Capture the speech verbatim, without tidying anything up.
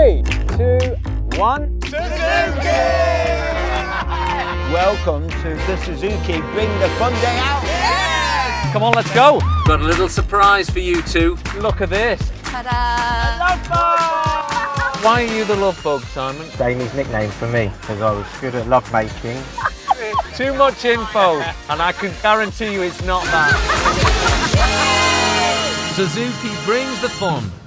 Three, two, one. Suzuki! Welcome to the Suzuki Bring the Fun Day Out. Yes! Come on, let's go. Got a little surprise for you two. Look at this. Ta-da! Lovebug! Why are you the Lovebug, Simon? Amy's nickname for me, because I was good at love making. Too much info, and I can guarantee you it's not that. Suzuki brings the fun.